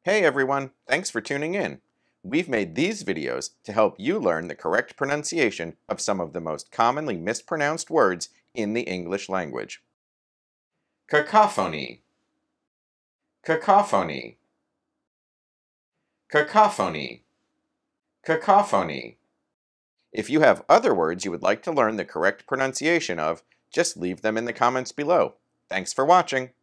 Hey everyone, thanks for tuning in. We've made these videos to help you learn the correct pronunciation of some of the most commonly mispronounced words in the English language. Cacophony. Cacophony. Cacophony. Cacophony. If you have other words you would like to learn the correct pronunciation of, just leave them in the comments below. Thanks for watching.